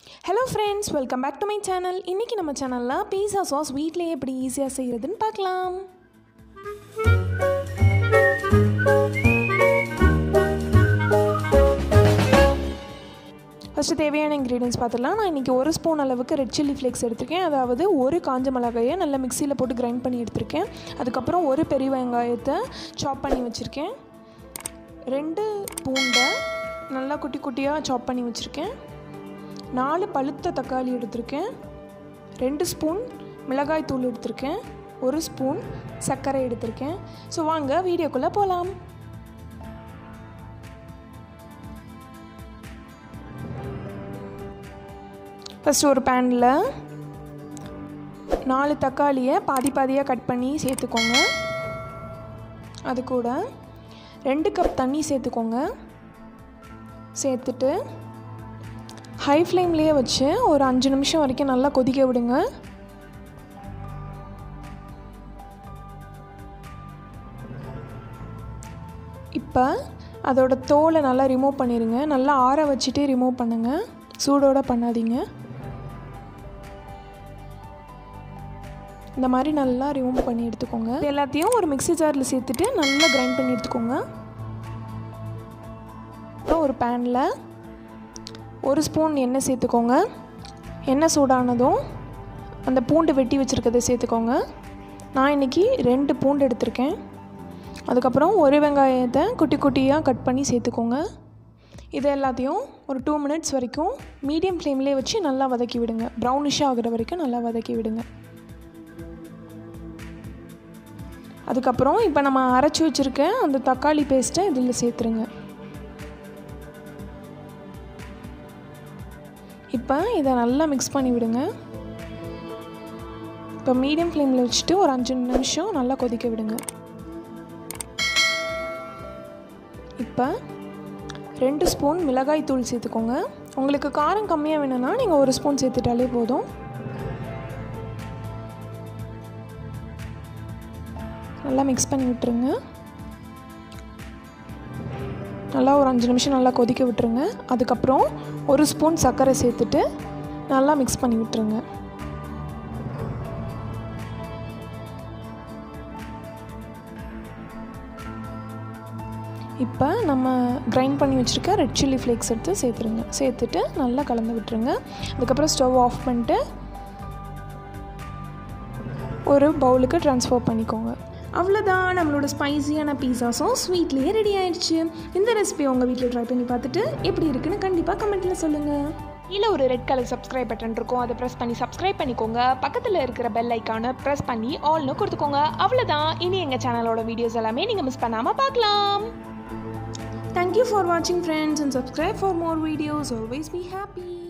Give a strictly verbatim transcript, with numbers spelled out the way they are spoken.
Hello friends, welcome back to my channel. இன்னைக்கு நம்ம சேனல்ல பீஸா சாஸ் வீட்லயே எப்படி ஈஸியா செய்யறதுன்னு பார்க்கலாம். ஃபர்ஸ்ட் தேவையான ingredients பார்த்தலாம். நான் இன்னைக்கு ஒரு ஸ்பூன் அளவுக்கு ரெட் சில்லி ஃப்ளேக்ஸ் எடுத்துர்க்கேன். அதாவது ஒரு காஞ்ச மிளகாயை நல்லா மிக்ஸில போட்டு கிரைண்ட் பண்ணி எடுத்துர்க்கேன். அதுக்கு அப்புறம் ஒரு பெரிய வெங்காயத்தை சாப் பண்ணி வச்சிருக்கேன். ரெண்டு பூண்டை நல்லா குட்டி குட்டியா சாப் பண்ணி வச்சிருக்கேன். நாலு பழுத்த தக்காளி எடுத்துர்க்கேன். ரெண்டு ஸ்பூன் மிளகாய் தூள் எடுத்துர்க்கேன். ஒரு ஸ்பூன் சர்க்கரை எடுத்துர்க்கேன். ஸோ வாங்க வீடியோக்குள்ளே போகலாம். ஃபஸ்ட்டு ஒரு பேனில் நாலு தக்காளியை பாதி பாதியாக கட் பண்ணி சேர்த்துக்கோங்க. அது கூட ரெண்டு கப் தண்ணி சேர்த்துக்கோங்க. சேர்த்துட்டு ஹை ஃப்ளேம்லேயே வச்சு ஒரு அஞ்சு நிமிஷம் வரைக்கும் நல்லா கொதிக்க விடுங்க. இப்போ அதோட தோலை நல்லா ரிமூவ் பண்ணிடுங்க. நல்லா ஆற வச்சுட்டு ரிமூவ் பண்ணுங்கள். சூடோடு பண்ணாதீங்க. இந்த மாதிரி நல்லா ரிமூவ் பண்ணி எடுத்துக்கோங்க. எல்லாத்தையும் ஒரு மிக்ஸி ஜாரில் சேர்த்துட்டு நல்லா கிரைண்ட் பண்ணி எடுத்துக்கோங்க. அப்புறம் ஒரு பேனில் ஒரு ஸ்பூன் எண்ணெய் சேர்த்துக்கோங்க. எண்ணெய் சூடானதும் அந்த பூண்டு வெட்டி வச்சுருக்கதை சேர்த்துக்கோங்க. நான் இன்றைக்கி ரெண்டு பூண்டு எடுத்திருக்கேன். அதுக்கப்புறம் ஒரு வெங்காயத்தை குட்டி குட்டியாக கட் பண்ணி சேர்த்துக்கோங்க. இது எல்லாத்தையும் ஒரு டூ மினிட்ஸ் வரைக்கும் மீடியம் ஃப்ளேம்லேயே வச்சு நல்லா வதக்கி விடுங்க. ப்ரௌனிஷாக ஆகிற வரைக்கும் நல்லா வதக்கி விடுங்க. அதுக்கப்புறம் இப்போ நம்ம அரைச்சி வச்சுருக்க அந்த தக்காளி பேஸ்ட்டை இதில் சேர்த்துருங்க. இப்போ இதை நல்லா மிக்ஸ் பண்ணி விடுங்க. இப்போ மீடியம் ஃப்ளேமில் வச்சுட்டு ஒரு அஞ்சு நிமிஷம் நல்லா கொதிக்க விடுங்க. இப்போ ரெண்டு ஸ்பூன் மிளகாய் தூள் சேர்த்துக்கோங்க. உங்களுக்கு காரம் கம்மியாக வேணும்னா நீங்கள் ஒரு ஸ்பூன் சேர்த்துட்டாலே போதும். நல்லா மிக்ஸ் பண்ணி விட்டுருங்க. நல்லா ஒரு அஞ்சு நிமிஷம் நல்லா கொதிக்க விட்டுருங்க. அதுக்கப்புறம் ஒரு ஸ்பூன் சர்க்கரை சேர்த்துட்டு நல்லா மிக்ஸ் பண்ணி விட்டுருங்க. இப்போ நம்ம கிரைண்ட் பண்ணி வச்சுருக்க ரெட் சில்லி ஃப்ளேக்ஸ் எடுத்து சேர்த்துருங்க. சேர்த்துட்டு நல்லா கலந்து விட்டுருங்க. அதுக்கப்புறம் ஸ்டவ் ஆஃப் பண்ணிட்டு ஒரு பவுலுக்கு ட்ரான்ஸ்ஃபர் பண்ணிக்கோங்க. அவ்வளோதான், நம்மளோட ஸ்பைஸியான பீஸா சாஸ் வீட்லேயே ரெடி ஆயிடுச்சு. இந்த ரெசிபி உங்கள் வீட்டில் ட்ரை பண்ணி பார்த்துட்டு எப்படி இருக்குன்னு கண்டிப்பாக கமெண்ட்டில் சொல்லுங்கள். கீழே ஒரு ரெட் கலர் சப்ஸ்கிரைப் பட்டன் இருக்கும். அதை ப்ரெஸ் பண்ணி சப்ஸ்கிரைப் பண்ணிக்கோங்க. பக்கத்தில் இருக்கிற பெல் ஐக்கானை ப்ரெஸ் பண்ணி ஆல்னு கொடுத்துக்கோங்க. அவ்வளோதான், இனி எங்கள் சேனலோட வீடியோஸ் எல்லாமே நீங்கள் மிஸ் பண்ணாமல் பார்க்கலாம். Thank you for watching friends and subscribe for more videos. Always be happy.